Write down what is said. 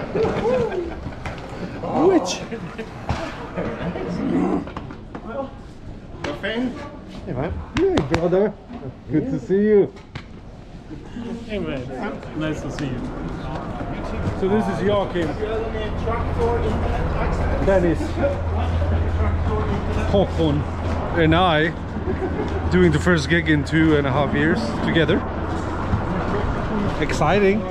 Which? Fan? Hey man. Hey brother. Good to see you. Hey man, nice to see you. So this is Joachim, Dennis, Håkon, and I doing the first gig in 2.5 years together. Exciting.